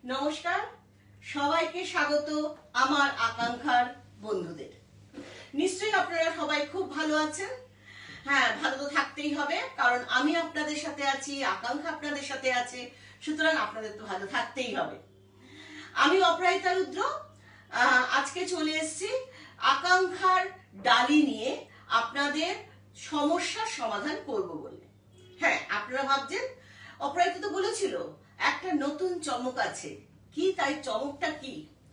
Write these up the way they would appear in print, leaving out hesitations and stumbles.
নমস্কার, সবাইকে স্বাগত আমার আকাঙ্ক্ষার বন্ধুদের। নিশ্চয়ই আপনারা সবাই খুব ভালো আছেন। হ্যাঁ, ভালো তো থাকতেই হবে, কারণ আমি আপনাদের সাথে আছি, আকাঙ্ক্ষা আপনাদের সাথে আছে, সুতরাং আপনাদের তো ভালো থাকতেই হবে। আমি অপরাজিতা রুদ্র আজকে চলে এসেছি আকাঙ্ক্ষার ডালি নিয়ে আপনাদের সমস্যার সমাধান করব বলে। হ্যাঁ, আপনারা ভাবছেন অপরাজিতা তো বলেছিল একটা নতুন চমক আছে, কি তাই চমকটা কি?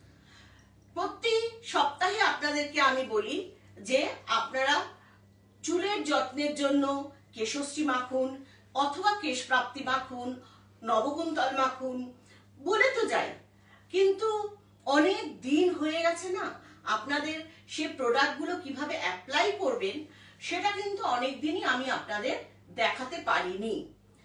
প্রতি সপ্তাহে আপনাদেরকে আমি বলি যে আপনারা চুলের যত্নের জন্য কেশশ্রী মাখুন অথবা কেশ প্রাপ্তি মাখুন, নবকুন্তল মাখুন বলে তো যাই, কিন্তু অনেক দিন হয়ে গেছে না, আপনাদের সে প্রোডাক্টগুলো কিভাবে অ্যাপ্লাই করবেন সেটা কিন্তু অনেক দিনই আমি আপনাদের দেখাতে পারিনি।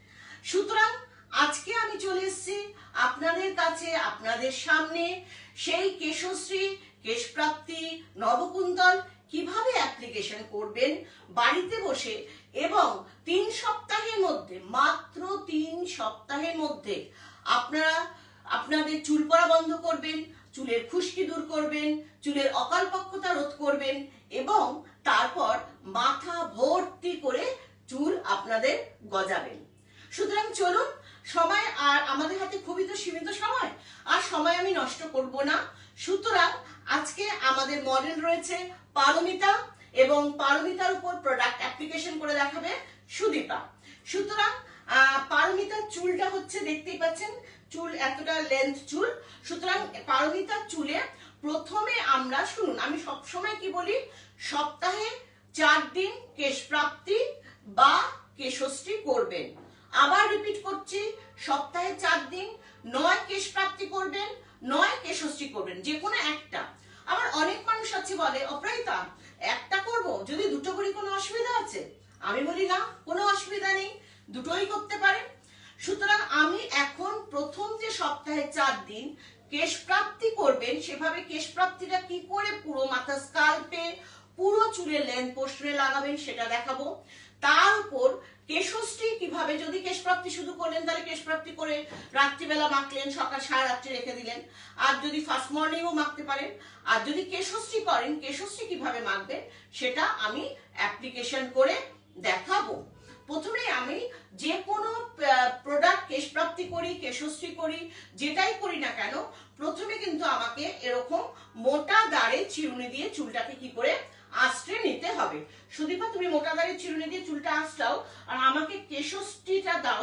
সুতরাং আজকে আমি চলে এসেছি আপনাদের কাছে, আপনাদের সামনে সেই কেশশ্রী, কেশ প্রাপ্তি, নবকুন্তল কিভাবে অ্যাপ্লিকেশন করবেন বাড়িতে বসে, এবং 3 সপ্তাহের মধ্যে, মাত্র 3 সপ্তাহের মধ্যে আপনারা আপনাদের চুল পড়া বন্ধ করবেন, চুলের খুশকি দূর করবেন, চুলের অকালপক্কতা রোধ করবেন, এবং তারপর মাথা ভর্তি করে চুল আপনাদের গজাবেন। সুতরাং চলুন, সময় আর আমাদের হাতে খুবই তো সীমিত সময়, আর সময় আমি নষ্ট করব না। সুতরাং আজকে আমাদের মডেল রয়েছে পারমিতা, এবং পারমিতার উপর প্রোডাক্ট অ্যাপ্লিকেশন করে দেখাবে সুদীপা। সুতরাং পারমিতার চুলটা হচ্ছে, দেখতেই পাচ্ছেন চুল এতটা লেন্থ চুল। সুতরাং পারমিতার চুলে প্রথমে আমরা, শুনুন আমি সবসময় কি বলি, সপ্তাহে 4 দিন কেশ প্রাপ্তি বা কেশশ্রী করবেন। আবার রিপিট করছি, সপ্তাহে 4 দিন নয় কেশ প্রাপ্তি করবেন, নয় কেশশ্রী করবেন, যে কোনো একটা। আবার অনেক মানুষ আছে বলে অপরাজিতা একটা করব, যদি দুটো করি কোনো অসুবিধা আছে? আমি বলি না, কোনো অসুবিধা নেই, দুটোই করতে পারেন। সুতরাং আমি এখন প্রথম যে সপ্তাহে 4 দিন কেশ প্রাপ্তি করবেন, সেভাবে কেশ প্রাপ্তিটা কি করে পুরো মাথা স্কাল্পে, পুরো চুলের লেন্থ পোর্শনে লাগাবেন সেটা দেখাবো। তার উপর কেশশ্রী কিভাবে, যদি কেশ প্রাপ্তি শুধু করলেন তাহলে কেশ প্রাপ্তি করে রাত্রিবেলা মাখলেন, সকাল সারা রাত্রি রেখে দিলেন, আর যদি ফার্স্ট মর্নিংও মাখতে পারেন। আর যদি কেশশ্রী করেন, কেশশ্রী কিভাবে মাখবেন সেটা আমি অ্যাপ্লিকেশন করে দেখাবো। প্রথমে আমি যে কোনো প্রোডাক্ট, কেশ প্রাপ্তি করি, কেশশ্রী করি, যেটাই করি না কেন, প্রথমে কিন্তু আমাকে এরকম মোটা দাঁড়ে চিরুনি দিয়ে চুলটাকে কি করে আঁচড়ে নিতে হবে। সুদীপা তুমি মোটা দাঁড়ের চিরুনি দিয়ে চুলটা আঁচড়াও, আর আমাকে কেশশ্রীটা দাও।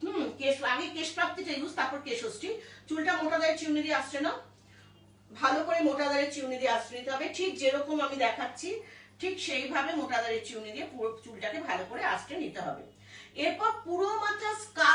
আগে কেশ প্রাপ্তিটা ইউজ, তারপর কেশশ্রী। চুলটা মোটা দাঁড়ের চিরুনি দিয়ে আঁচড়ে নাও, ভালো করে মোটা দাঁড়ের চিরুনি দিয়ে আঁচড়ে নিতে হবে, ঠিক যেরকম আমি দেখাচ্ছি ঠিক সেইভাবে মোটা দাঁড়ের চিরুনি দিয়ে পুরো চুলটাকে ভালো করে আঁচড়ে নিতে হবে। এরপর পুরো মাথা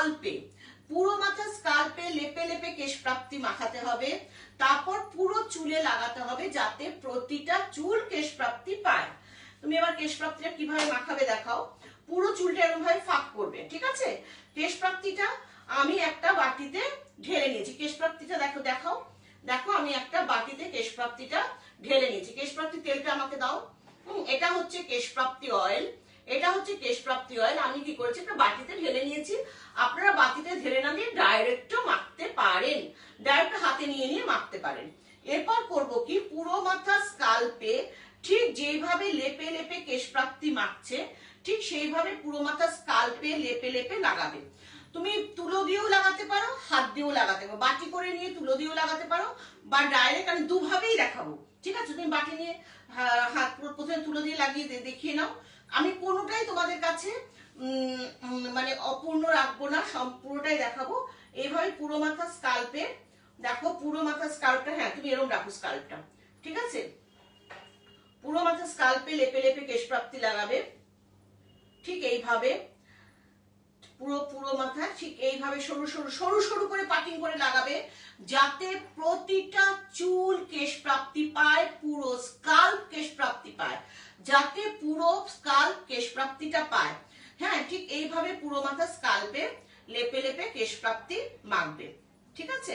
স্কাল্পে লেপে লেপে কেশ প্রাপ্তি মাখাতে হবে। তারপর পুরো চুলে লাগাতে হবে, যাতে প্রতিটা চুল কেশ প্রাপ্তি পায়। তুমি এবার কেশ প্রাপ্তিটা কিভাবে মাখাবে দেখাও। পুরো চুলটা এরকম ভাবে ফাঁক করবে, ঠিক আছে? কেশ প্রাপ্তিটা আমি একটা বাটিতে ঢেলে নিয়েছি। কেশ প্রাপ্তিটা দেখো, দেখাও, দেখো আমি একটা বাটিতে কেশ প্রাপ্তিটা ঢেলে নিয়েছি। কেশ প্রাপ্তি তেলটা আমাকে দাও। এটা হচ্ছে কেশ প্রাপ্তি অয়েল, এটা হচ্ছে কেশ প্রাপ্তি অয়েল। আমি কি করেছি, একটা বাটিতে ঢেলে নিয়েছি। আপনারা বাটিতে ঢেলে না দিয়ে ডাইরেক্টও মাখতে পারেন, ডাইরেক্ট হাতে নিয়ে নিয়ে মাখতে পারেন। এরপর করব কি, পুরো মাথা স্কাল্পে ঠিক যেভাবে লেপে লেপে কেশ প্রাপ্তি মাখছে, ঠিক সেইভাবে পুরো মাথা স্কাল্পে লেপে লেপে লাগাবে। তুমি তুলো দিয়েও লাগাতে পারো, হাত দিয়েও লাগাতে পারো, বাটি করে নিয়ে তুলো দিয়েও লাগাতে পারো, বা ডাইরেক্ট, আমি দুভাবেই দেখাবো, ঠিক আছে? তুমি বাটি নিয়ে হাত প্রথমে তুলো দিয়ে লাগিয়ে দেখিয়ে নাও। আমি কোনোটাই তোমাদের কাছে মানে অপূর্ণ রাখবো না, সম্পূর্ণটাই দেখাবো। এইভাবে পুরো মাথা স্কাল্পে দেখো, পুরো মাথা স্কাল্পটা, হ্যাঁ তুমি এরকম রাখো স্কাল্পটা, ঠিক আছে? পুরো মাথা স্কাল্পে লেপে লেপে কেশ প্রাপ্তি লাগাবে, ঠিক এইভাবে পুরো মাথা ঠিক এইভাবে সরু সরু সরু সরু করে পাটিং করে লাগাবে, যাতে প্রতিটা চুল কেশ প্রাপ্তি পায়, পুরো স্কাল্প কেশ প্রাপ্তি পায়, যাতে পুরো স্কাল্প কেশ প্রাপ্তিটা পায়। হ্যাঁ, ঠিক এইভাবে পুরো মাথা স্কাল্পে লেপে লেপে কেশ প্রাপ্তি মাখবে, ঠিক আছে?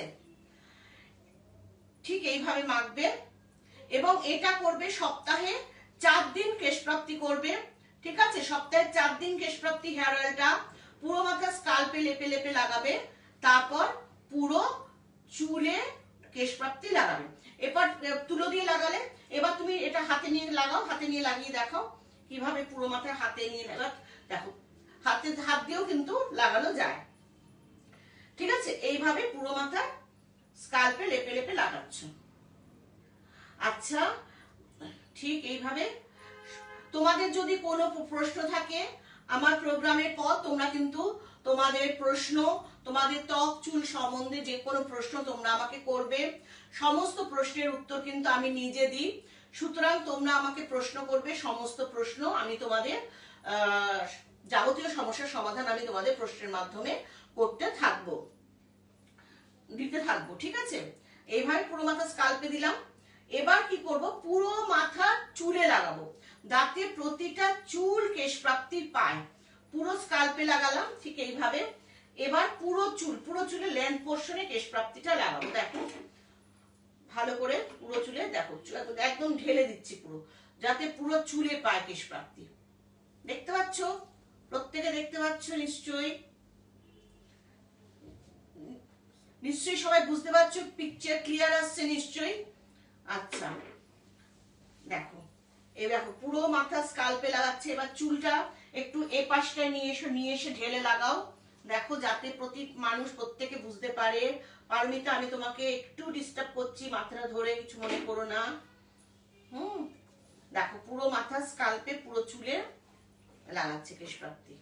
ঠিক এইভাবে মাখবে, এবং এটা করবে সপ্তাহে 4 দিন কেশ প্রাপ্তি করবে, ঠিক আছে? সপ্তাহে 4 দিন কেশ প্রাপ্তি হেয়ার অয়েলটা পুরো মাথা স্কাল্পে লেপে লেপে লাগাবে। তারপর পুরো চুলে কেশ প্রাপ্তি লাগাবে। এবার তুলো দিয়ে লাগালে, এবার তুমি এটা হাতে নিয়ে লাগাও, হাতে নিয়ে লাগিয়ে দেখাও কিভাবে পুরো মাথায় হাতে নিয়ে লাগাও। দেখো হাত দিয়েও কিন্তু লাগানো যায়, ঠিক আছে? এইভাবে পুরো মাথায় স্কাল্পে লেপে লেপে লাগাচ্ছ। আচ্ছা, ঠিক এইভাবে তোমাদের যদি কোনো প্রশ্ন থাকে আমার প্রোগ্রামের পর, তোমরা কিন্তু তোমাদের প্রশ্ন, তোমাদের ত্বক চুল সম্বন্ধে যে কোনো প্রশ্ন তোমরা আমাকে করবে। সমস্ত প্রশ্নের উত্তর কিন্তু আমি নিজে দিই, সুতরাং তোমরা আমাকে প্রশ্ন করবে। সমস্ত প্রশ্ন আমি তোমাদের যাবতীয় সমস্যার সমাধান আমি তোমাদের প্রশ্নের মাধ্যমে করতে থাকবো, দিতে থাকবো, ঠিক আছে? এইভাবে পুরো মাথা স্কাল্পে দিলাম। এবার কি করব, পুরো মাথা চুলে লাগাবো, যাতে প্রতিটা চুল কেশ প্রাপ্তি পায়। পুরো স্কাল্পে লাগালাম ঠিক এইভাবে। এবার পুরো চুলে লেন্থ পোর্শনে কেশ প্রাপ্তিটা লাগাবো। দেখো ভালো করে পুরো চুলে, দেখো একদম ঢেলে দিচ্ছি পুরো, যাতে পুরো চুলে পায় কেশ প্রাপ্তি। দেখতে পাচ্ছ? প্রত্যেকে দেখতে পাচ্ছ নিশ্চয়ই? নিশ্চয়ই সবাই বুঝতে পারছো? পিকচার ক্লিয়ার আসছে নিশ্চয়ই? আচ্ছা, দেখো এই দেখো পুরো মাথা স্কাল্পে লাগাচ্ছে। এবার চুলটা একটু এ পাশটায় নিয়ে এসে ঢেলে লাগাও। দেখো যাতে মানুষ প্রত্যেকে বুঝতে পারে। পারমিতা, আমি তোমাকে একটু ডিস্টার্ব করছি, মাথাটা ধরে কিছু মনে করো না। দেখো পুরো মাথা স্কাল্পে পুরো চুলে লাগাচ্ছে কেশ প্রাপ্তি,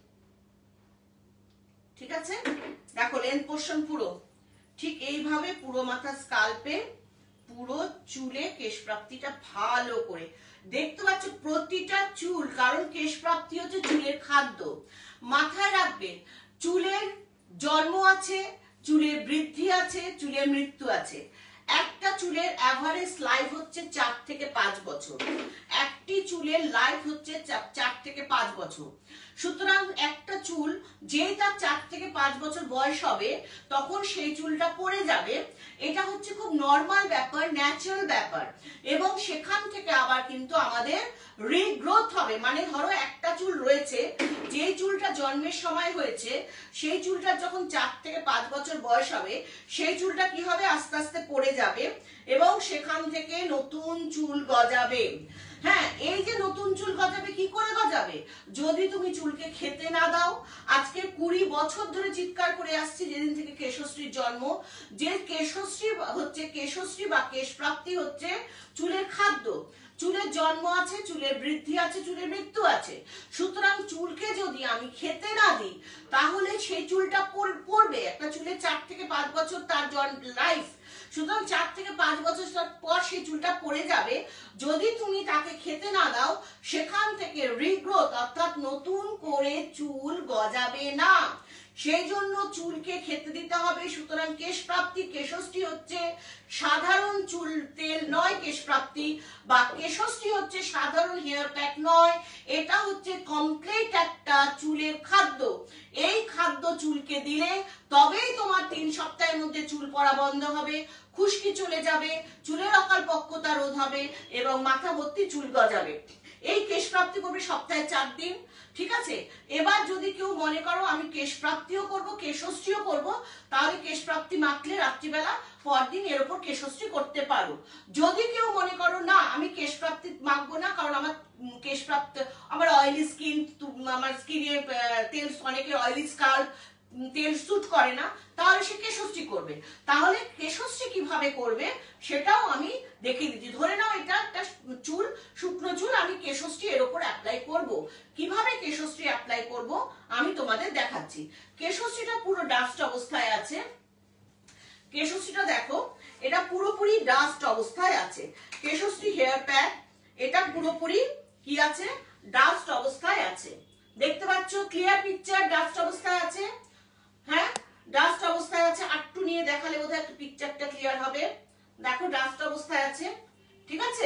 ঠিক আছে? দেখো লেন্থ পোর্শন পুরো ঠিক এইভাবে পুরো মাথা স্কাল্পে পুরো চুলে কেশ প্রাপ্তিটা ভালো করে দেখতে পাচ্ছ প্রতিটা চুল, কারণ কেশ প্রাপ্তি হচ্ছে চুলের খাদ্য। মাথায় রাখবে, চুলের জন্ম আছে, চুলের বৃদ্ধি আছে, চুলের মৃত্যু আছে। একটা চুলের এভারেজ লাইফ হচ্ছে 4 থেকে 5 বছর, একটি চুলের লাইফ হচ্ছে 4 থেকে 5 বছর। সুতরাং একটা চুল যেই তার 4 থেকে 5 বছর বয়স হবে তখন সেই চুলটা পড়ে যাবে। এটা হচ্ছে খুব নর্মাল ব্যাপার, ন্যাচারাল ব্যাপার। এবং সেখান থেকে আবার কিন্তু আমাদের রিগ্রোথ হবে। মানে ধরো একটা চুল রয়েছে, যেই চুলটা জন্মের সময় হয়েছে, সেই চুলটা যখন 4 থেকে 5 বছর বয়স হবে সেই চুলটা কি হবে, আস্তে আস্তে পড়ে যাবে এবং সেখান থেকে নতুন চুল গজাবে। হ্যাঁ, এই যে নতুন চুল গজাবে, কি করে গজাবে? যদি তুমি চুলকে খেতে না দাও। আজকে 20 বছর ধরে চিৎকার করে আসছি যেদিন থেকে কেশশ্রীর জন্ম, যে কেশশ্রী বা কেশ প্রাপ্তি হচ্ছে চুলের খাদ্য। চুলের জন্ম আছে, চুলের বৃদ্ধি আছে, চুলের মৃত্যু আছে। সুতরাং চুলকে যদি আমি খেতে না দিই তাহলে সেই চুলটা পড়বে। একটা চুলের 4 থেকে 5 বছর তার লাইফ, সুতরাং 4 থেকে 5 বছর পর সেই চুলটা পড়ে যাবে। যদি তুমি তাকে খেতে না দাও সেখান থেকে রিগ্রোথ অর্থাৎ নতুন করে চুল গজাবে না। সেই জন্য চুলকে খেতে দিতে হবে। সুতরাং কেশ প্রাপ্তি, কেশশ্রী হচ্ছে সাধারণ চুল তেল নয়, কেশ প্রাপ্তি বা কেশশ্রী হচ্ছে সাধারণ হেয়ার প্যাক নয়, এটা হচ্ছে কমপ্লিট একটা চুলের খাদ্য। এই খাদ্য চুলকে দিলে তবেই তোমার 3 সপ্তাহের মধ্যে চুল পড়া বন্ধ হবে, খুশকি চলে যাবে, চুলের অকালপক্কতা রোধ হবে এবং মাথা ভর্তি চুল গজাবে। এই কেশ প্রাপ্তি করবে সপ্তাহে 4 দিন, ঠিক আছে? এবার যদি কেউ মনে করো আমি কেশ প্রাপ্তিও করব, কেশশ্রীও করব, তাহলে কেশ প্রাপ্তি মাখলে রাত্রিবেলা পরদিন এর উপর কেশশ্রী করতে পারো। যদি কেউ মনে করো না আমি কেশ প্রাপ্তি মাখবো না, কারণ আমার কেশ প্রাপ্তি, আমার অয়েলি স্কিন, আমার স্কিনে তেল, অনেকের অয়েলি স্কাল্প, তেল স্যুট করে না, তাহলে সে কেশশ্রী করবে। তাহলে কেশশ্রী কিভাবে করবে সেটাও আমি দেখিয়ে দিচ্ছি। ধরে নাও এটা একটা চুল, শুকনো চুল, আমি কেশশ্রী এর উপর অ্যাপ্লাই করব। কিভাবে কেশশ্রী অ্যাপ্লাই করব আমি তোমাদের দেখাচ্ছি। কেশশ্রীটা পুরো ডাস্ট অবস্থায় আছে। কেশশ্রীটা দেখো, এটা পুরোপুরি ডাস্ট অবস্থায় আছে। কেশশ্রী হেয়ার প্যাক এটা পুরোপুরি কি আছে, ডাস্ট অবস্থায় আছে। দেখতে পাচ্ছ ক্লিয়ার পিকচার? ডাস্ট অবস্থায় আছে। হ্যাঁ, ডাস্ট অবস্থায় আছে। আটটু নিয়ে দেখালে বোধহয় একটু পিকচারটা ক্লিয়ার হবে। দেখো ডাস্ট অবস্থায় আছে, ঠিক আছে?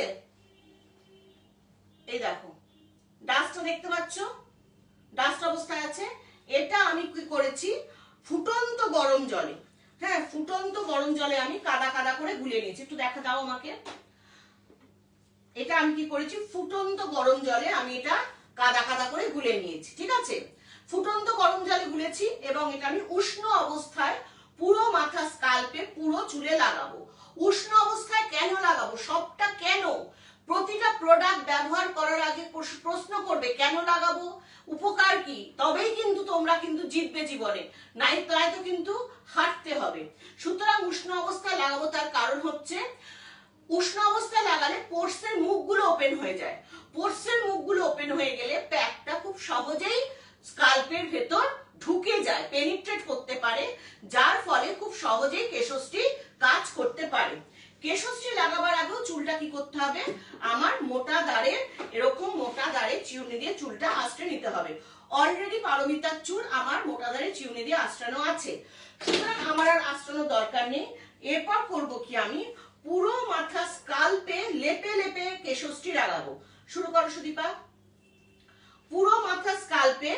এই দেখো ডাস্টটা দেখতে পাচ্ছ, ডাস্ট অবস্থায় আছে। এটা আমি কি করেছি, ফুটন্ত গরম জলে, হ্যাঁ ফুটন্ত গরম জলে আমি কাদা কাদা করে গুলে নিয়েছি। একটু দেখা দাও আমাকে। এটা আমি কি করেছি, ফুটন্ত গরম জলে আমি এটা কাদা কাদা করে গুলে নিয়েছি, ঠিক আছে? ফুটন্ত গরম জলে গুলেছি এবং এটা আমি উষ্ণ অবস্থায় পুরো মাথা স্কাল্পে পুরো চুলে লাগাবো। উষ্ণ অবস্থায় কেন লাগাবো, সবটা কেন, প্রতিটা প্রোডাক্ট ব্যবহার করার আগে প্রশ্ন করবে কেন লাগাবো, উপকার কি, তবেই কিন্তু তোমরা কিন্তু জিতবে জীবনে, নাই তো কিন্তু হাঁটতে হবে। সুতরাং উষ্ণ অবস্থায় লাগাবো, তার কারণ হচ্ছে উষ্ণ অবস্থায় লাগালে পোর্সের মুখগুলো ওপেন হয়ে যায়। পোর্সের মুখগুলো ওপেন হয়ে গেলে প্যাকটা খুব সহজেই স্কাল্পের ভেতর ঢুকে যায়, পেনিট্রেট করতে পারে, যার ফলে খুব সহজেই কেশশ্রী কাজ করতে পারে। কেশশ্রী লাগাবার আগেও চুলটা কি করতে হবে, আমার মোটা দাঁড়ে, এরকম মোটা দাঁড়ে চিউনি দিয়ে চুলটা আঁচড়ে নিতে হবে। অলরেডি পারমিতার চুল আমার মোটা দাঁড়ে চিউনি দিয়ে আঁচড়ানো আছে, সুতরাং আমার আর আঁচড়ানোর দরকার নেই। এরপর করব কি, আমি পুরো মাথা স্কাল্পে লেপে লেপে কেশশ্রী লাগাবো। শুরু করো সুদীপা। পুরো মাথা স্কাল্পে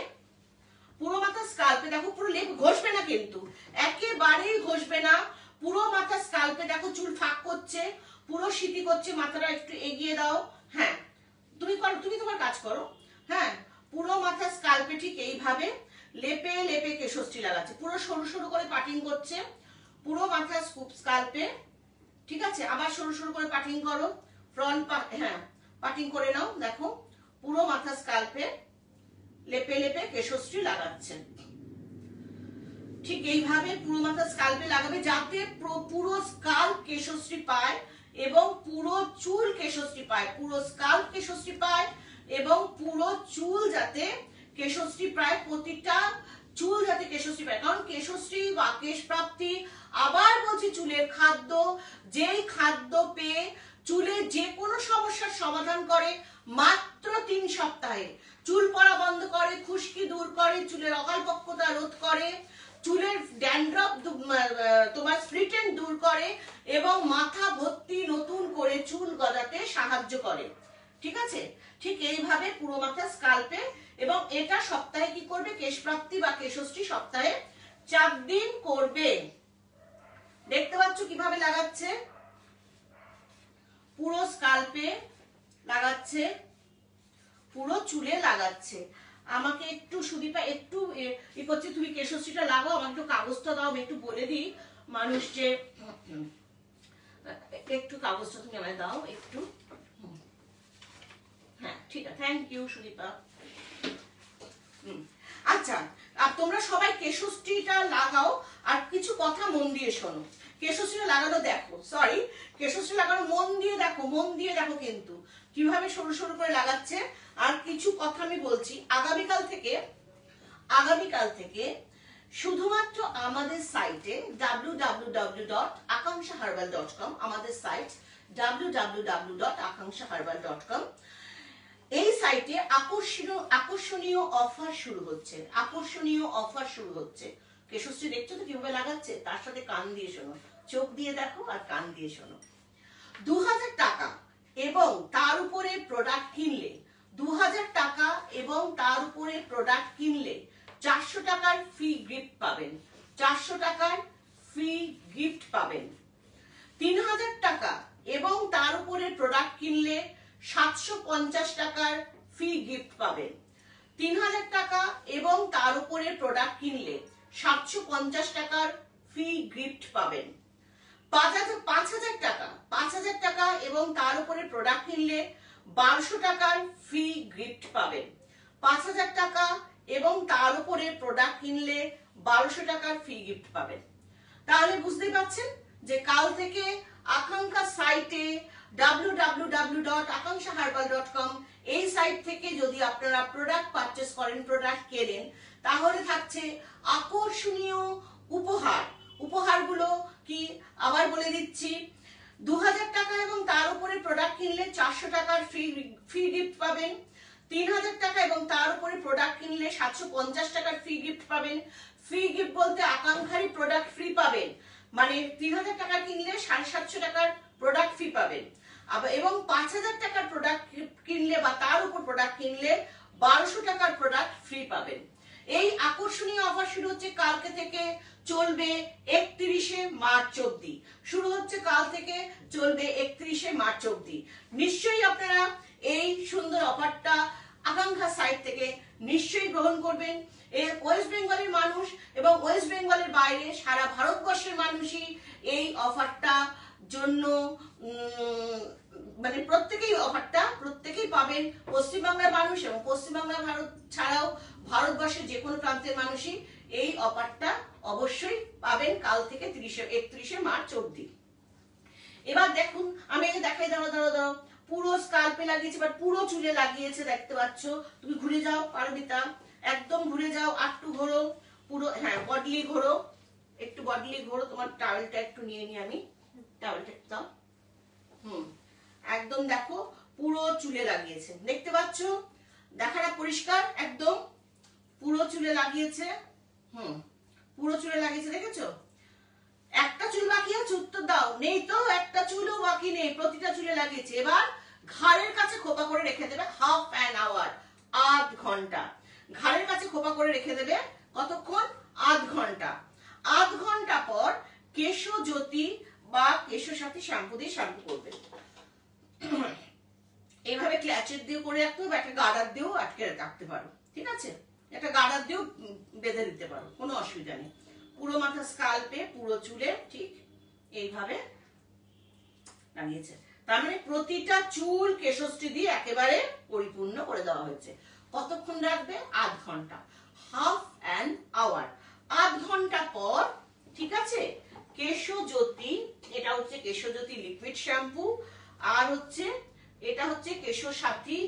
দেখো পুরো লেপ ঘষবে না, কিন্তু একেবারেই ঘষবে না। পুরো মাথা স্কাল্পে দেখো চুল ফাঁক করছে, পুরো সিটি করছে, মাথাটা একটু এগিয়ে দাও। হ্যাঁ তুমি করো, তুমি তোমার কাজ করো। হ্যাঁ পুরো মাথা স্কাল্পে ঠিক এইভাবে লেপে লেপে কেশশ্রী লাগাচ্ছে, পুরো সরু সরু করে পাটিং করছে পুরো মাথা স্কাল্পে। ঠিক আছে, আবার সরু সরু করে পাটিং করো, ফ্রন্ট হ্যাঁ পাটিং করে নাও। দেখো পুরো মাথা স্কাল্পে লেপে লেপে কেশশ্রী লাগাচ্ছেন। ঠিক এইভাবে পুরো মাথা স্কাল্পে লাগাবে, যাতে পুরো স্কাল্প কেশশ্রী পায় এবং পুরো চুল কেশশ্রী পায়, পুরো স্কাল্প কেশশ্রী পায় এবং পুরো চুল যাতে কেশশ্রী পায়, প্রতিটা চুল যাতে কেশশ্রী পায়। কারণ কেশশ্রী বা কেশ প্রাপ্তি, আবার বলছি চুলের খাদ্য, যেই খাদ্য পেয়ে চুলের যে কোনো সমস্যার সমাধান করে মাত্র 3 সপ্তাহে। চুল পড়া বন্ধ করে, খুশকি দূর করে, চুলের অকালপক্কতা রোধ করে, চুলের ড্যান্ড্রফ তোমার স্প্লিটেন দূর করে এবং মাথা ভর্তি নতুন করে চুল গজাতে সাহায্য করে। ঠিক আছে, ঠিক এইভাবে পুরো মাথা স্কাল্পে, এবং এটা সপ্তাহে কি করবে, কেশ প্রাপ্তি বা কেশশ্রী সপ্তাহে 4 দিন করবে। দেখতে পাচ্ছ কিভাবে লাগাচ্ছে, পুরো স্কাল্পে লাগাচ্ছে, পুরো চুলে লাগাচ্ছে। আমাকে একটু সুদীপা একটু ই করছে, তুমি কেশশ্রীটা লাগাও, আমাকে একটু কাগজটা দাও, আমি একটু বলে দিই মানুষ যে একটু কাগজটা তুমি আমায় দাও একটু। হ্যাঁ ঠিক আছে, থ্যাংক ইউ সুদীপা। আচ্ছা, আর তোমরা সবাই কেশশ্রীটা লাগাও, আর কিছু কথা মন দিয়ে শোনো। কেশশ্রী লাগানো দেখো, সরি কেশশ্রী লাগানো মন দিয়ে দেখো, মন দিয়ে দেখো কিন্তু কিভাবে সরু সরু করে লাগাচ্ছে। আর কিছু কথা আমি বলছি, আগামীকাল থেকে শুধুমাত্র আমাদের সাইটে www.akankshaherbal.com, আমাদের সাইট www.akankshaherbal.com, এই সাইটে আকর্ষণীয় অফার শুরু হচ্ছে, আকর্ষণীয় অফার শুরু হচ্ছে। কেশশ্রী দেখছো তো কিভাবে লাগাচ্ছে, তার সাথে কান দিয়ে শোনো, চোখ দিয়ে দেখো আর কান দিয়ে শোনো। 2000 টাকা এবং তার উপরে প্রোডাক্ট কিনলে, 2000 টাকা এবং তার উপরে প্রোডাক্ট কিনলে 400 টাকার ফ্রি গিফট পাবেন, 400 টাকার ফ্রি গিফট পাবেন। 3000 টাকা এবং তার উপরে প্রোডাক্ট কিনলে 750 টাকার ফ্রি গিফট পাবেন। 3000 টাকা এবং তার উপরে প্রোডাক্ট কিনলে 750 টাকার ফ্রি গিফট পাবেন। 5000 টাকা এবং তার উপরে প্রোডাক্ট কিনলে 1200 টাকার ফ্রি গিফট পাবেন। 5000 টাকা এবং তার উপরে প্রোডাক্ট কিনলে 1200 টাকার ফ্রি গিফট পাবেন। তাহলে বুঝতেই পারছেন যে কাল থেকে আকাঙ্ক্ষা সাইটে www.akankshaherbal.com, এই সাইট থেকে যদি আপনারা প্রোডাক্ট পারচেজ করেন, প্রোডাক্ট কেনেন, তাহলে থাকছে আকর্ষণীয় উপহার। উপহারগুলো কি আবার বলে দিচ্ছি, 2000 টাকা এবং তার উপরে প্রোডাক্ট কিনলে 400 টাকার ফ্রি গিফট পাবেন। 3000 টাকা এবং তার উপরে প্রোডাক্ট কিনলে 750 টাকার ফ্রি গিফট পাবেন। ফ্রি গিফট বলতে আকাঙ্ক্ষারই প্রোডাক্ট ফ্রি পাবেন, মানে 3000 টাকা কিনলে 750 টাকার প্রোডাক্ট ফ্রি পাবেন। এবং 5000 টাকার প্রোডাক্ট কিনলে বা তার উপর প্রোডাক্ট কিনলে 1200 টাকার প্রোডাক্ট ফ্রি পাবেন। এই আকর্ষণীয় অফার শুরু হচ্ছে কালকে থেকে, চলবে 31শে মার্চ অবধি। শুরু হচ্ছে কাল থেকে, চলবে 31শে মার্চ অবধি। নিশ্চয়ই আপনারা এই সুন্দর অফারটা আকাঙ্ক্ষা সাইট থেকে নিশ্চয়ই গ্রহণ করবেন। এর ওয়েস্ট বেঙ্গলের মানুষ এবং ওয়েস্ট বেঙ্গলের বাইরে সারা ভারতবর্ষের মানুষই এই অফারটা জন্য মানে প্রত্যেকেই পাবেন। পশ্চিমবাংলার মানুষ এবং পশ্চিমবাংলা ভারত ছাড়াও ভারতবর্ষের যে কোনো প্রান্তের মানুষই এই অফারটা অবশ্যই পাবেন কাল থেকে 31শে মার্চ অবধি। এবার দেখুন, আমি দেখাই, দাঁড়াও, পুরো স্কাল্পে লাগিয়েছে, বাট পুরো চুলে লাগিয়েছে, দেখতে পাচ্ছ। তুমি ঘুরে যাও পারমিতা, একদম ঘুরে যাও, আটটু ঘোরো, পুরো, হ্যাঁ বডলি ঘোরো, একটু বডলি ঘোরো। তোমার টাওয়েলটা একটু নিয়ে নি, আমি টাওয়েলটা একটু দাও। একদম দেখো পুরো চুলে লাগিয়েছে, দেখতে পাচ্ছ, দেখাটা পরিষ্কার, একদম পুরো চুলে লাগিয়েছে। পুরো চুলে লাগিয়েছে, দেখেছো? একটা চুল বাকি আছে, উত্তর দাও। নেই তো, একটা চুলও বাকি নেই, প্রতিটা চুলে লাগিয়েছে। এবার ঘাড়ের কাছে খোপা করে রেখে দেবে হাফ অ্যান আওয়ার, আধ ঘন্টা। ঘাড়ের কাছে খোপা করে রেখে দেবে কতক্ষণ? আধ ঘন্টা। আধ ঘন্টা পর কেশজ্যোতি বা কেশসাথী শ্যাম্পু দিয়ে শ্যাম্পু করবে। এইভাবে ক্ল্যাচের দিয়ে করে রাখতে হবে, একটা গার্ডার দিয়েও আটকে রাখতে পারো, ঠিক আছে? একটা গার্ডার দিয়েও বেঁধে দিতে পারো, কোনো অসুবিধা নেই। পুরো মাথা স্কাল্পে, পুরো চুলে ঠিক এইভাবে লাগিয়েছে। তার মানে প্রতিটা চুল কেশশ্রী দিয়ে একেবারে পরিপূর্ণ করে দেওয়া হয়েছে। কতক্ষণ রাখবে? আধ ঘন্টা, হাফ অ্যান আওয়ার। আধ ঘন্টা পর, ঠিক আছে, কেশজ্যোতি, এটা হচ্ছে কেশজ্যোতি লিকুইড শ্যাম্পু, আর হচ্ছে এটা হচ্ছে কেশসাথী,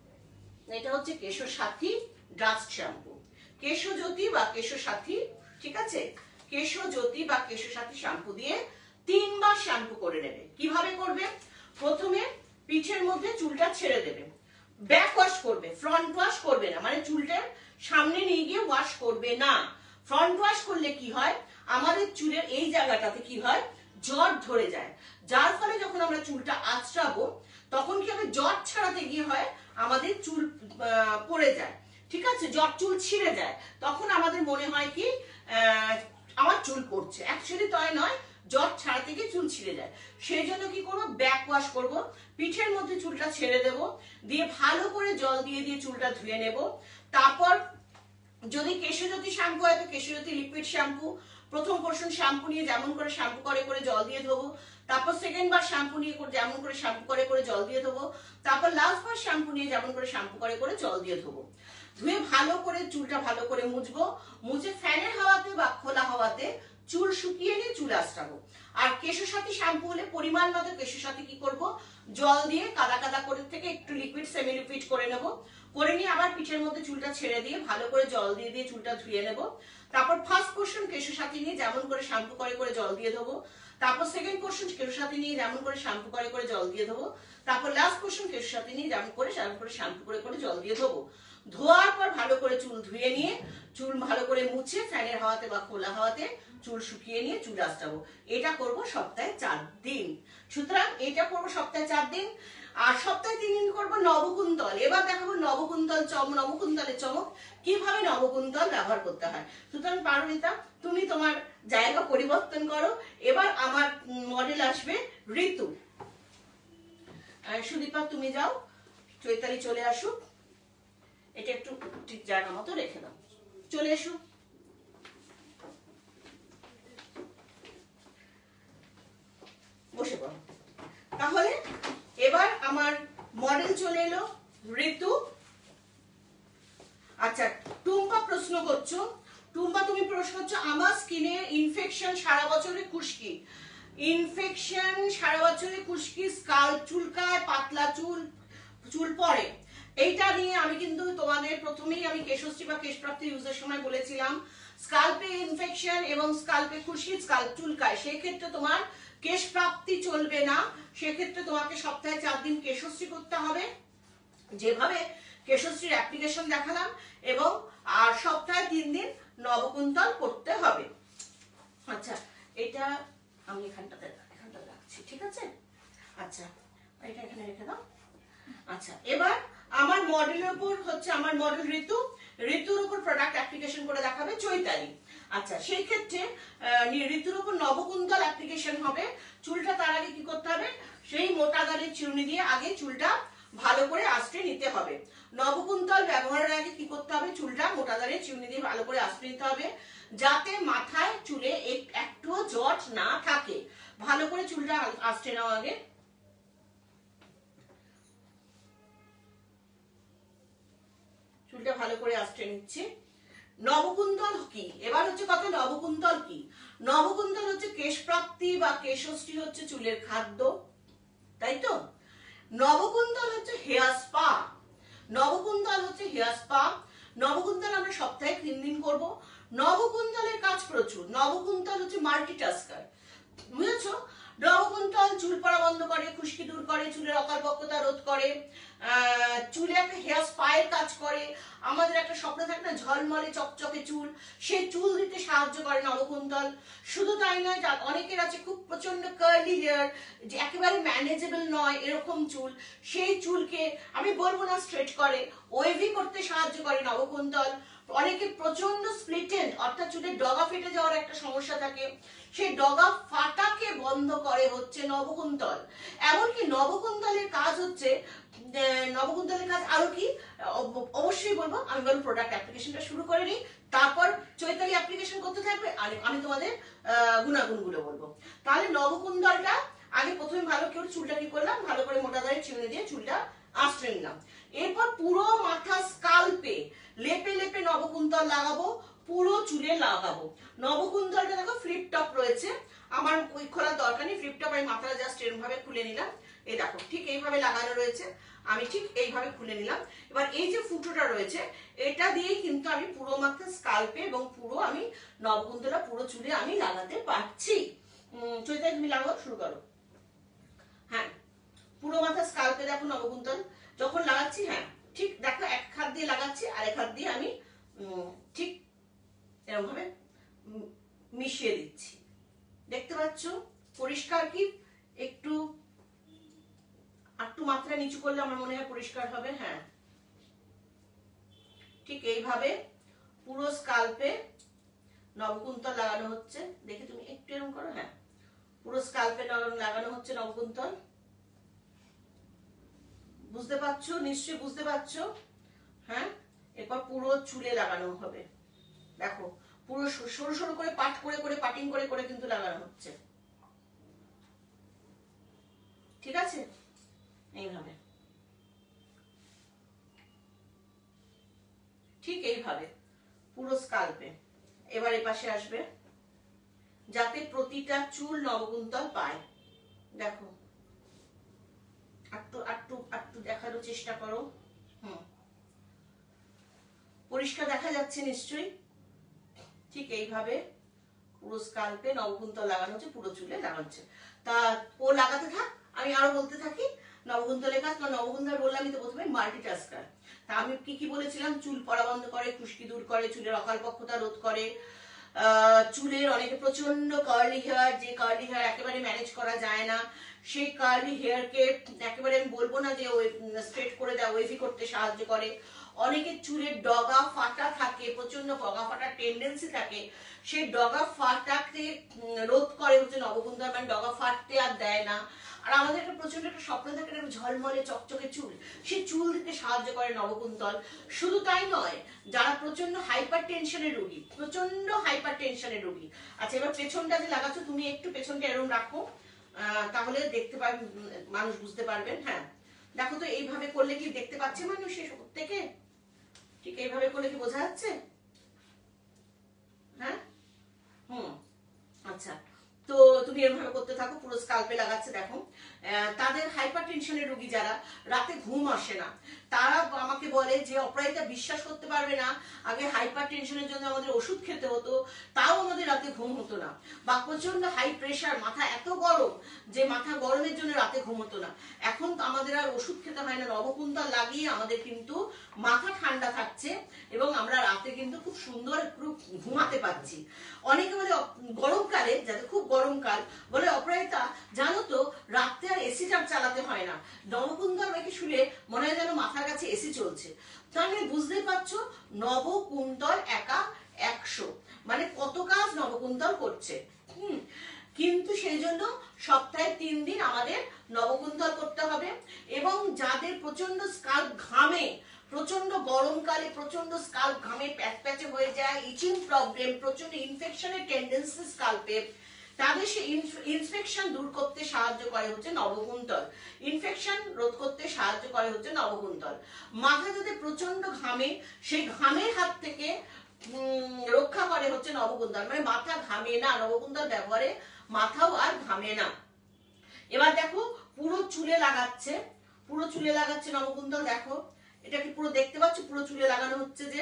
এটা হচ্ছে কেশসাথী ডাস্ট শ্যাম্পু। কেশজ্যোতি বা কেশসাথী, ঠিক আছে, কেশজ্যোতি বা কেশসাথী শ্যাম্পু দিয়ে 3 বার শ্যাম্পু করে নেবে। কিভাবে করবে? প্রথমে পিঠের মধ্যে চুলটা ছেড়ে দেবে, ব্যাক ওয়াশ করবে, ফ্রন্ট ওয়াশ করবে না, মানে চুলটার সামনে নিয়ে গিয়ে ওয়াশ করবে না। ফ্রন্ট ওয়াশ করলে কি হয়, আমাদের চুলের এই জায়গাটাতে কি হয়, জট ধরে যায়, যার ফলে যখন আমরা চুলটা আঁচড়াবো তখন কি হবে, জট ছাড়াতে গিয়ে হয় আমাদের চুল পড়ে যায়, ঠিক আছে, জট চুল ছিঁড়ে যায়। তখন আমাদের মনে হয় কি আমার চুল পড়ছে, অ্যাকচুয়ালি তাই নয়, জট ছাড়াতে গিয়ে চুল ছিঁড়ে যায়। সেই জন্য কি করবো, ব্যাক ওয়াশ করবো, পিঠের মধ্যে চুলটা ছেড়ে দেবো, দিয়ে ভালো করে জল দিয়ে দিয়ে চুলটা ধুয়ে নেব। তারপর যদি কেশজ্যোতি শ্যাম্পু হয় তো কেশজ্যোতি লিকুইড শ্যাম্পু, প্রথম পোর্শন শ্যাম্পু নিয়ে যেমন করে শ্যাম্পু করে করে জল দিয়ে ধোবো, তারপর সেকেন্ড বার শ্যাম্পু নিয়ে যেমন করে শ্যাম্পু করে করে জল দিয়ে ধোবো, তারপর লাস্ট বার শ্যাম্পু নিয়ে যেমন করে শ্যাম্পু করে করে জল দিয়ে ধোবো। ধুয়ে ভালো করে চুলটা ভালো করে মুছবো, মুছে ফ্যানের হাওয়াতে বা খোলা হাওয়াতে চুল শুকিয়ে নিয়ে চুল আঁচড়াবো। আর কেশসাথী শ্যাম্পু হলে পরিমাণ মতো কেশসাথী কি করব, জল দিয়ে কাদা কাদা করে থেকে একটু লিকুইড সেমি লিকুইড করে নেব, করে নিয়ে আবার পিঠের মধ্যে চুলটা ছেড়ে দিয়ে ভালো করে জল দিয়ে দিয়ে চুলটা ধুয়ে নেব। তারপর ফার্স্ট পোর্শন কেশসাথী নিয়ে যেমন করে শ্যাম্পু করে করে জল দিয়ে দেবো, তারপর সেকেন্ড পোর্শন কেশসাথী নিয়ে যেমন করে শ্যাম্পু করে করে জল দিয়ে দেবো, তারপর লাস্ট পোর্শন কেশসাথী নিয়ে যেমন করে শ্যাম্পু করে করে জল দিয়ে দেবো। ধোয়ার পর ভালো করে চুল ধুয়ে নিয়ে চুল ভালো করে মুছে ফ্যানের হাওয়াতে বা খোলা হাওয়াতে চুল শুকিয়ে নিয়ে চুল আঁচড়াবো। এটা করব সপ্তাহে 4 দিন। সুতরাং এটা করব সপ্তাহে 4 দিন। আর সপ্তাহে 3 দিন করবো নবকুন্তল। এবার দেখাবো নবকুন্তলের চমক, কিভাবে নবকুন্তল ব্যবহার করতে হয়। সুতরাং পারমিতা, তুমি তোমার জায়গা পরিবর্তন করো। এবার আমার মডেল আসবে ঋতু। সুদীপা তুমি যাও, চৈতালি চলে আসুক, এটা একটু ঠিক জায়গা মতো রেখে দাও, চলে এসো। বসে পড়ো। তাহলে এবার আমার মডেল চলে এলো ঋতু। আচ্ছা, টুম্পা প্রশ্ন করছো, টুম্পা তুমি প্রশ্ন করছো আমার স্কিনের ইনফেকশন সারা বছরে খুশকি, ইনফেকশন সারা বছরে খুশকি, স্কাল্প চুলকায়, পাতলা চুল পড়ে, এইটা নিয়ে আমি কিন্তু তোমাদের প্রথমেই আমি কেশশ্রী বা কেশপ্রাপ্তি ইউজের সময় বলেছিলাম, স্কাল্পে ইনফেকশন এবং স্কাল্পে খুশকি, স্কাল্প চুলকায়, সেই ক্ষেত্রে তোমার কেশপ্রাপ্তি চলবে না। সেক্ষেত্রে তোমাকে সপ্তাহে 4 দিন কেশশ্রী করতে হবে, যেভাবে কেশশ্রীর অ্যাপ্লিকেশন দেখালাম, এবং আর সপ্তাহে 3 দিন নবকুন্তল করতে হবে। আচ্ছা, এটা আমি এখানটাতে রাখছি, ঠিক আছে? আচ্ছা, এটা এখানে রেখে দাও। আচ্ছা, এবার আমার মডেলের উপর হচ্ছে আমার মডেল ঋতুর উপর প্রোডাক্ট অ্যাপ্লিকেশন করে দেখাবে চৈতালি। আচ্ছা, সেই ক্ষেত্রে ঋতুর উপর নবকুন্তল অ্যাপ্লিকেশন হবে। চুলটা তার আগে কি করতে হবে, সেই মোটা দাড়ির চিরুনি দিয়ে আগে চুলটা ভালো করে আঁচড়ে নিতে হবে। নবকুন্তল ব্যবহারের আগে কি করতে হবে, চুলটা মোটা দাঁড়িয়ে চিরুনি দিয়ে ভালো করে আঁচড়ে নিতে হবে, যাতে মাথায় চুলে একটুও জট না থাকে। ভালো করে চুলটা আঁচড়ে নাও আগে। চুলটা ভালো করে আঁচড়ে নিচ্ছি। নবকুন্তল কি, এবার হচ্ছে কথা, নবকুন্তল কি? নবকুন্তল হচ্ছে কেশ প্রাপ্তি বা কেশশ্রী হচ্ছে চুলের খাদ্য, তাই তো? নবকুন্তল হচ্ছে হেয়ার স্পা। নবকুন্তল হচ্ছে হেয়ার স্পা। নবকুন্তল আমরা সপ্তাহে 3 দিন করব। নবকুন্তলের কাজ প্রচুর। নবকুন্তল হচ্ছে মাল্টিটাস্কার, বুঝেছো? নবকুন্তল চুল পড়া বন্ধ করে, খুশকি দূর করে, চুলের অকালপক্কতা রোধ করে, চুলে একটা হেয়ার স্পায়ের কাজ করে। আমাদের একটা স্বপ্ন থাকে না ঝলমলে চকচকে চুল, সেই চুল দিতে সাহায্য করে নবকুন্তল। শুধু তাই নয়, অনেকের আছে খুব প্রচন্ড কার্লি হেয়ার, যে একেবারে ম্যানেজেবল নয় এরকম চুল, সেই চুলকে আমি বলবো না স্ট্রেট করে, ওয়েভি করতে সাহায্য করে নবকুন্তল। অনেকে প্রচন্ড স্প্লিট এন্ড অর্থাৎ চুলের ডগা ফেটে যাওয়ার একটা সমস্যা থাকে, সেই ডগা ফাটাকে বন্ধ করে হচ্ছে নবকুন্তল। এমনকি নবকুন্তলের কাজ হচ্ছে, নবকুন্তলের কাজ আরো কি অবশ্যই বলবো। আমি বলবো প্রোডাক্ট অ্যাপ্লিকেশনটা শুরু করে নিই, তারপর চৈতালি অ্যাপ্লিকেশন করতে থাকবে আর আমি তোমাদের গুণাগুণগুলো বলবো। তাহলে নবকুন্তলটা আগে প্রথমে ভালো করে চুলটা কি করলাম, ভালো করে মোটা দাঁড়িয়ে চিরুনি দিয়ে চুলটা আঁচড়ে নিলাম। এরপর পুরো মাথা স্কাল্পে লেপে লেপে নবকুন্তল লাগাবো, পুরো চুলে লাগাবো। নবকুন্তলটা দেখো ফ্লিপ টপ রয়েছে, আমার ওই খোলার দরকার নেই, ফ্লিপ টপ আমি মাথাটা জাস্ট এরকম ভাবে খুলে নিলাম। এই দেখো ঠিক এইভাবে লাগানো রয়েছে, আমি ঠিক এইভাবে খুলে নিলাম। এবার এই যে ফুটোটা রয়েছে এটা দিয়েই কিন্তু আমি পুরো মাথা স্কাল্পে এবং পুরো আমি নবকুন্তলটা পুরো চুলে আমি লাগাতে পারছি। চৈতালি তুমি লাগাও, শুরু করো। হ্যাঁ, পুরো মাথা স্কাল্পে দেখো নবকুন্তল যখন লাগাচ্ছি, হ্যাঁ ঠিক দেখো এক হাত দিয়ে লাগাচ্ছি আর এক হাত দিয়ে আমি ঠিক এরকম ভাবে মিশিয়ে দিচ্ছি। দেখতে পাচ্ছ পরিষ্কার কি? একটু একটু মাত্রা নিচু করলে আমার মনে হয় পরিষ্কার হবে। হ্যাঁ, ঠিক এইভাবে পুরো স্কাল্পে নবকুন্তল লাগানো হচ্ছে। দেখে তুমি একটু এরকম করো। হ্যাঁ, পুরো স্কাল্পে লাগানো হচ্ছে নবকুন্তল। বুঝতে পারছো? নিশ্চয়ই বুঝতে পারছো। হ্যাঁ, এরপর পুরো চুলে লাগানো হবে। দেখো পুরো সরু সরু করে পাট করে করে পাটিং করে করে কিন্তু লাগানো হচ্ছে, ঠিক আছে? এইভাবে, ঠিক এইভাবে পুরো স্কাল্পে। এবার এ পাশে আসবে, যাতে প্রতিটা চুল নবকুন্তল পায়। দেখো একটু একটু একটু দেখানোর চেষ্টা করো। পরিষ্কার দেখা যাচ্ছে নিশ্চয়ই। ঠিক এইভাবে পুরো স্কাল্পে নবকুন্তল লাগানো হচ্ছে, পুরো চুলে লাগানো হচ্ছে। তা ও লাগাতে থাক, আমি আরো বলতে থাকি নবকুন্তলের কাজ। নবকুন্তল বললামই তো প্রথমে মাল্টিটাস্কার। তা আমি কি কি বলেছিলাম? চুল পড়া বন্ধ করে, খুশকি দূর করে, চুলের অকালপক্কতা রোধ করে, চুলের অনেকে প্রচন্ড কার্লি হেয়ার, যে কার্লি হেয়ার একেবারে ম্যানেজ করা যায় না, সেই কার্লি হেয়ারকে একেবারে আমি বলবো না যে স্ট্রেট করে দেয়, ওয়েভি করতে সাহায্য করে। অনেকের চুলের ডগা ফাটা থাকে, প্রচন্ড ডগা ফাটার টেন্ডেন্সি থাকে, সেই ডগা ফাটাকে রোধ করে হচ্ছে নবকুন্তল, মানে ডগা ফাটতে আর দেয় না। আর আমাদের একটা প্রচন্ড একটা স্বপ্ন থাকে না ঝলমলে চকচকে চুল, সেই চুল দিতে সাহায্য করে নবকুন্তল। শুধু তাই নয়, যারা প্রচন্ড হাইপার টেনশনের রোগী, প্রচন্ড হাইপার টেনশনের রোগী। আচ্ছা, এবার পেছনটা যে লাগাচ্ছ তুমি একটু পেছনটা এরকম রাখো, তাহলে দেখতে পারবেন, মানুষ বুঝতে পারবেন। হ্যাঁ দেখো তো এইভাবে করলে কি দেখতে পাচ্ছে মানুষ থেকে? ঠিক এইভাবে করলে কি বোঝা যাচ্ছে? হ্যাঁ, আচ্ছা, তো তুমি এরভাবে করতে থাকো, পুরো স্কাল্পে লাগাচ্ছে। দেখো তাদের হাইপার টেনশনের রোগী যারা রাতে ঘুম আসে না, তারা আমাকে বলে যে অপরাজিতা বিশ্বাস করতে পারবে না, আগে হাইপার টেনশনের জন্য আমাদের ওষুধ খেতে হতো, তাও আমাদের রাতে ঘুম হতো না। বা প্রচন্ড হাই প্রেশার, মাথা এত গরম যে মাথা গরমের জন্য রাতে ঘুম হতো না, এখন আমাদের আর ওষুধ খেতে হয় না, নবকুন্তল লাগিয়ে আমাদের কিন্তু মাথা ঠান্ডা থাকছে এবং আমরা রাতে কিন্তু খুব সুন্দর একটু ঘুমাতে পারছি। অনেকে বলে গরমকালে, যাদের খুব গরমকাল, বলে অপরাজিতা জানো তো রাতে আর এসিটা চালাতে হয় না, নবকুন্তল রেখে শুলে মনে হয় যেন মাথার কাছে এসি চলছে। তাহলে বুঝতেই পারছো নবকুন্তল একা 100, মানে কত কাজ নবকুন্তল করছে। কিন্তু সেই জন্য সপ্তাহে 3 দিন আমাদের নবকুন্তল করতে হবে। এবং যাদের প্রচন্ড স্কাল্প ঘামে, প্রচন্ড গরমকালে প্রচন্ড স্কাল্প ঘামে প্যাচপ্যাচে হয়ে যায়, ইচিং প্রবলেম, প্রচন্ড ইনফেকশনের টেন্ডেন্সি স্কাল্পে, তাদের সেই ইনফেকশন দূর করতে সাহায্য করে হচ্ছে নবকুন্তল। ইনফেকশন রোধ করতে সাহায্য করে হচ্ছে নবকুন্তল। মাথা যদি প্রচন্ড ঘামে, সেই ঘামের হাত থেকে রক্ষা করে হচ্ছে নবকুন্তল, মানে মাথা ঘামে না নবকুন্তল ব্যবহারে, মাথাও আর ঘামে না। এবার দেখো পুরো চুলে লাগাচ্ছে, পুরো চুলে লাগাচ্ছে নবকুন্তল। দেখো এটা কি পুরো দেখতে পাচ্ছ, পুরো চুলে লাগানো হচ্ছে যে,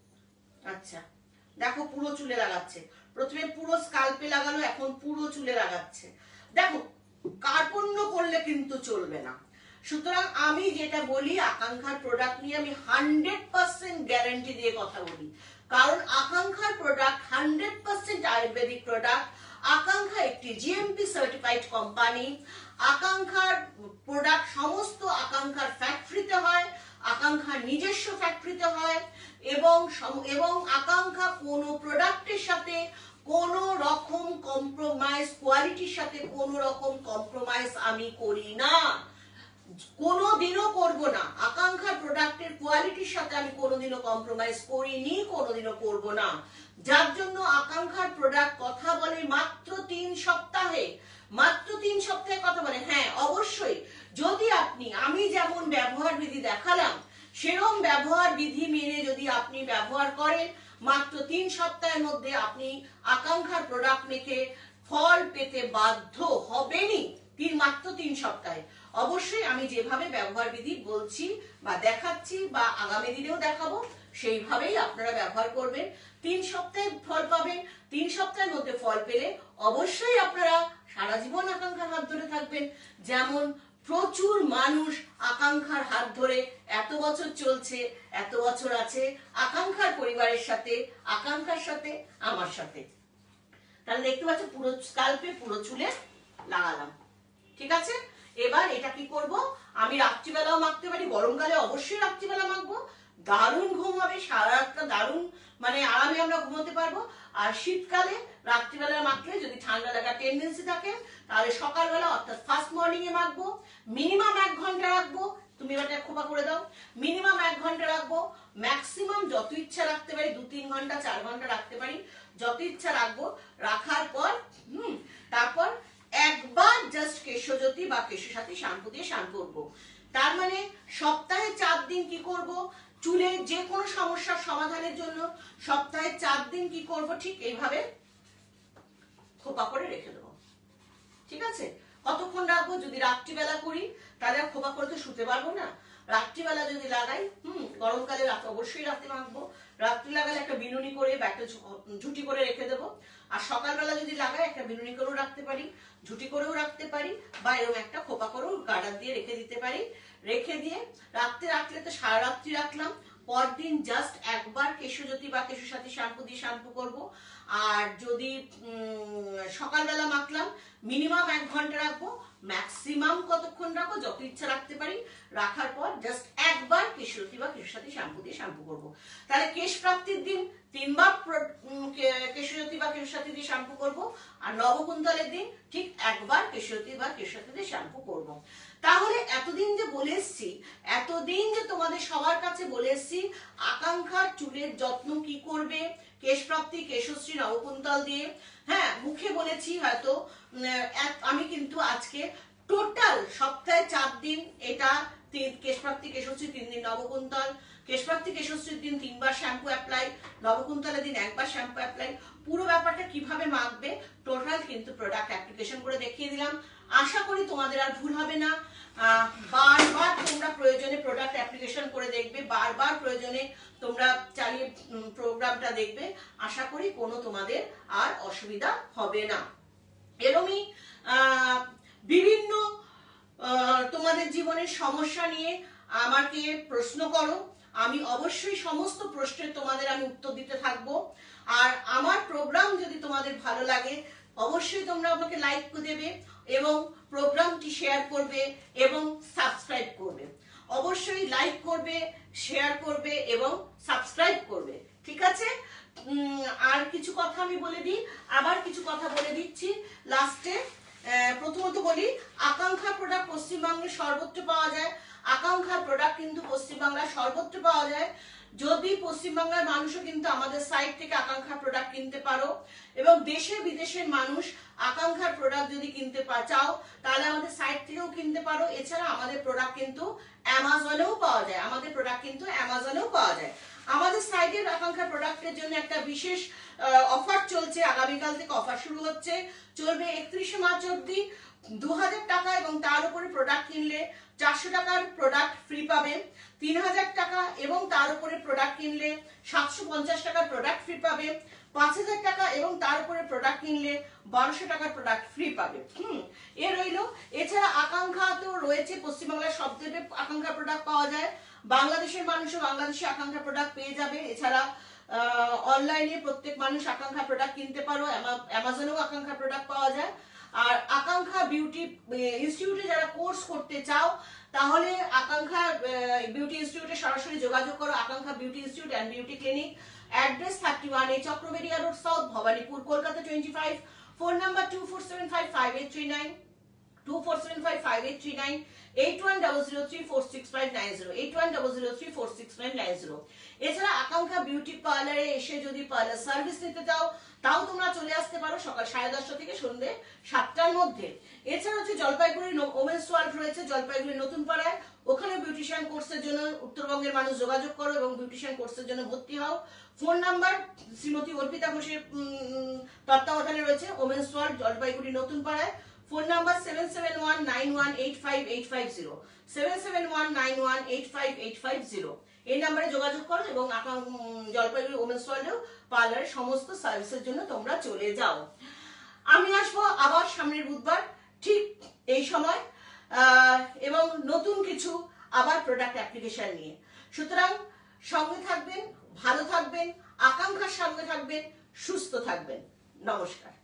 আচ্ছা দেখো পুরো চুলে লাগাচ্ছে। প্রথমে পুরো স্কাল্পে লাগালো, এখন পুরো চুলে লাগাচ্ছে। দেখো কার্পণ্য করলে কিন্তু চলবে না। সুতরাং আমি যেটা বলি, আকাঙ্ক্ষার প্রোডাক্ট নিয়ে আমি 100% গ্যারান্টি দিয়ে কথা বলি, কারণ আকাঙ্ক্ষার প্রোডাক্ট 100% আয়ুর্বেদিক প্রোডাক্ট। আকাঙ্ক্ষা একটি জিএমপি সার্টিফাইড কোম্পানি। আকাঙ্ক্ষার প্রোডাক্ট সমস্ত আকাঙ্ক্ষার ফ্যাক্টরিতে হয়, আকাঙ্ক্ষার নিজস্ব ফ্যাক্টরিতে হয়, এবং আকাঙ্ক্ষা কোনো প্রোডাক্টের সাথে কোনো রকম কম্প্রোমাইজ, কোয়ালিটির সাথে কোনো রকম কম্প্রোমাইজ আমি করি না, কোনোদিনও করব না। আকাঙ্ক্ষার প্রোডাক্টের কোয়ালিটির সাথে আমি কোনোদিনও কম্প্রোমাইজ করিনি, কোনোদিনও করব না। যার জন্য আকাঙ্ক্ষার প্রোডাক্ট কথা বলে মাত্র 3 সপ্তাহে, মাত্র 3 সপ্তাহে কথা বলে। হ্যাঁ অবশ্যই, যদি আমি যেমন ব্যবহার বিধি দেখালাম সেরকম ব্যবহার বিধি মেনে যদি আপনি ব্যবহার করেন, মাত্র 3 সপ্তাহের মধ্যে আপনি আকাঙ্ক্ষার প্রোডাক্ট মেখে ফল পেতে বাধ্য হবেনই। মাত্র 3 সপ্তাহে। অবশ্যই আমি যেভাবে ব্যবহার বিধি বলছি বা দেখাচ্ছি বা আগামী দিনেও দেখাবো, সেইভাবেই আপনারা ব্যবহার করবেন। 3 সপ্তাহে ফল পাবেন। 3 সপ্তাহের মধ্যে ফল পেলে অবশ্যই আপনারা সারা জীবন আকাঙ্ক্ষার হাত ধরে থাকবেন। যেমন প্রচুর মানুষ আকাঙ্ক্ষার হাত ধরে এত বছর চলছে, এত বছর আছে আকাঙ্ক্ষার পরিবারের সাথে, আকাঙ্ক্ষার সাথে, আমার সাথে। তাহলে দেখতে পাচ্ছ পুরো স্কাল্পে পুরো চুলে লাগালাম, ঠিক আছে। এবার এটা কি করব, আমি রাত্রিবেলাও মাখতে পারি, গরমকালে অবশ্যই রাত্রিবেলা মাখবো, দারুণ ঘুম হবে, সারা রাতটা দারুণ মানে আরামে আমরা ঘুমোতে পারবো। আর শীতকালে রাত্রিবেলা মাখলে যদি ঠান্ডা লাগার টেন্ডেন্সি থাকে, তাহলে সকালবেলা অর্থাৎ ফার্স্ট মর্নিং এ মাখবো, মিনিমাম 1 ঘন্টা রাখবো। তুমি এবার খোপা করে দাও, মিনিমাম 1 ঘন্টা রাখবো, ম্যাক্সিমাম যত ইচ্ছা রাখতে পারি 2-3 ঘন্টা 4 ঘন্টা রাখতে পারি, যত ইচ্ছা রাখবো। রাখার পর তারপর একবার জাস্ট কেশজ্যোতি বা কেশসাথী শ্যাম্পু দিয়ে শ্যাম্পু করবো। তার মানে সপ্তাহে 4 দিন কি করব, চুলের যে কোনো সমস্যার সমাধানের জন্য সপ্তাহে 4 দিন কি করব, ঠিক এইভাবে খোপা করে রেখে দেবো, ঠিক আছে। কতক্ষণ রাখবো, যদি রাত্রিবেলা করি তাহলে আর খোপা করে তো শুতে পারবো না। রাত্রিবেলা যদি লাগাই, গরমকালে অবশ্যই রাতে মাখবো। রাত্রি লাগালে একটা বিনুনি করে বা একটা ঝুটি করে রেখে দেবো। আর সকালবেলা যদি লাগাই একটা বিনুনি করেও রাখতে পারি, ঝুটি করেও রাখতে পারি, বা এরকম একটা খোপা করেও গার্ডার দিয়ে রেখে দিতে পারি। রেখে দিয়ে রাত্রে রাখলে তো সারা রাত্রি রাখলাম, পরদিন জাস্ট একবার কেশজ্যোতি বা কেশসাথী শ্যাম্পু দিয়ে শ্যাম্পু করব। আর যদি সকালবেলা মাখলাম, মিনিমাম 1 ঘন্টা রাখবো, ম্যাক্সিমাম কতক্ষণ রাখবো, যত ইচ্ছা রাখতে পারি। রাখার পর জাস্ট একবার কেশজ্যোতি বা কেশসাথী শ্যাম্পু দিয়ে শ্যাম্পু করব। তাহলে কেশ প্রাপ্তির দিন 3 বার কেশজ্যোতি বা কেশসাথী দিয়ে শ্যাম্পু করব, আর নবকুন্তলের দিন ঠিক একবার কেশজ্যোতি বা কেশসাথী দিয়ে শ্যাম্পু করব। তাহলে এতদিন যে বলে এসছি, এতদিন যে তোমাদের সবার কাছে বলে এসছি আকাঙ্ক্ষার চুলের যত্ন কি করবে, কেশ প্রাপ্তি, কেশশ্রী, নবকুন্তল দিয়ে, হ্যাঁ মুখে বলেছি হয়তো, আমি কিন্তু আজকে টোটাল সপ্তাহে 4 দিন এটা কেশ প্রাপ্তি, কেশশ্রী, 3 দিন নবকুন্তল, কেশ প্রাপ্তি, কেশশ্রীর দিন 3 বার শ্যাম্পু অ্যাপ্লাই, নবকুন্তলের দিন 1 বার শ্যাম্পু অ্যাপ্লাই। পুরো ব্যাপারটা কিভাবে মাখবে টোটাল কিন্তু প্রোডাক্ট অ্যাপ্লিকেশন করে দেখিয়ে দিলাম। আশা করি তোমাদের আর ভুল হবে না। বারবার তোমরা প্রয়োজনে প্রোডাক্ট অ্যাপ্লিকেশন করে দেখবে, বারবার প্রয়োজনে তোমরা চালিয়ে প্রোগ্রামটা দেখবে। আশা করি কোনো তোমাদের আর অসুবিধা হবে না। এরকমই বিভিন্ন তোমাদের জীবনের সমস্যা নিয়ে আমাকে প্রশ্ন করো, আমি অবশ্যই সমস্ত প্রশ্নের তোমাদের আমি উত্তর দিতে থাকবো। আর আমার প্রোগ্রাম যদি তোমাদের ভালো লাগে অবশ্যই তোমরা আমাকে লাইক দেবে এবং প্রোগ্রামটি শেয়ার করবে এবং সাবস্ক্রাইব করবে। অবশ্যই লাইক করবে, শেয়ার করবে এবং সাবস্ক্রাইব করবে, ঠিক আছে। আর কিছু কথা আমি বলে দিই, আবার কিছু কথা বলে দিচ্ছি লাস্টে। প্রথমত বলি, আকাঙ্ক্ষা প্রোডাক্ট পশ্চিমবঙ্গে সর্বত্র পাওয়া যায়, আকাঙ্ক্ষার প্রোডাক্ট কিন্তু পশ্চিমবাংলার সর্বত্র পাওয়া যায়। যদি পশ্চিমবাংলার মানুষও কিন্তু আমাদের সাইট থেকে আকাঙ্ক্ষার প্রোডাক্ট কিনতে পারো, এবং দেশে বিদেশের মানুষ আকাঙ্ক্ষার প্রোডাক্ট যদি কিনতে চাও তাহলে আমাদের সাইট থেকেও কিনতে পারো। এছাড়া আমাদের প্রোডাক্ট কিন্তু অ্যামাজনেও পাওয়া যায়, আমাদের প্রোডাক্ট কিন্তু অ্যামাজনেও পাওয়া যায়। আমাদের সাইটের আকাঙ্ক্ষা প্রোডাক্টের জন্য একটা বিশেষ অফার চলছে, আগামীকাল থেকে অফার শুরু হচ্ছে, চলবে 31শে মার্চ অবধি। 2000 টাকা এবং তার উপরে প্রোডাক্ট কিনলে 400 টাকার প্রোডাক্ট ফ্রি পাবে। 3000 টাকা এবং তার উপরে প্রোডাক্ট কিনলে 750 টাকার প্রোডাক্ট ফ্রি পাবে। 5000 টাকা এবং তার উপরে প্রোডাক্ট কিনলে 1200 টাকার প্রোডাক্ট ফ্রি পাবে। এ রইলো। এছাড়া আকাঙ্ক্ষা তো রয়েছে, পশ্চিমবাংলার সব থেকে আকাঙ্ক্ষা প্রোডাক্ট পাওয়া যায়, বাংলাদেশের মানুষও বাংলাদেশে আকাঙ্ক্ষা প্রোডাক্ট পেয়ে যাবে। এছাড়া অনলাইনে প্রত্যেক মানুষ আকাঙ্ক্ষা প্রোডাক্ট কিনতে পারো, অ্যামাজনেও আকাঙ্ক্ষা প্রোডাক্ট পাওয়া যায়। আর আকাঙ্ক্ষা বিউটি ইনস্টিটিউটে যারা কোর্স করতে চাও তাহলে আকাঙ্ক্ষা বিউটি ইনস্টিটিউটে সরাসরি যোগাযোগ করো। Akanksha beauty institute and beauty clinic, address 31A Chakraberia road south, Bhowanipore, Kolkata 25। Phone number 24755839, 24755839, 8100346590, 8100346590। এছাড়া আকাঙ্ক্ষা বিউটি পার্লারে এসে যদি পার্লার সার্ভিস নিতে চাও তাও তোমরা চলে আসতে পারো সকাল 10:30 থেকে সন্ধ্যে 7টার মধ্যে। এছাড়া হচ্ছে জলপাইগুড়ি ওমেন্স ওয়ার্ল্ড রয়েছে জলপাইগুড়ি নতুন পাড়ায়, ওখানে বিউটিশিয়ান কোর্সের জন্য উত্তরবঙ্গের মানুষ যোগাযোগ করো এবং বিউটিশিয়ান কোর্সের জন্য ভর্তি হও। ফোন নাম্বার শ্রীমতী অর্পিতা ঘোষের তত্ত্বাবধানে রয়েছে ওমেন্স ওয়ার্ল্ড জলপাইগুড়ি নতুন পাড়ায়। Phone number 7719185850, 7719185850। এই নাম্বারে যোগাযোগ করো এবং জলপাইগুড়ি ওমেন্স ওয়ার্ল্ডেও পার্লারের সমস্ত সার্ভিসের জন্য তোমরা চলে যাও। আমি আসবো আবার সামনের বুধবার ঠিক এই সময় এবং নতুন কিছু আবার প্রোডাক্ট অ্যাপ্লিকেশন নিয়ে। সুতরাং সঙ্গে থাকবেন, ভালো থাকবেন, আকাঙ্ক্ষার সঙ্গে থাকবেন, সুস্থ থাকবেন। নমস্কার।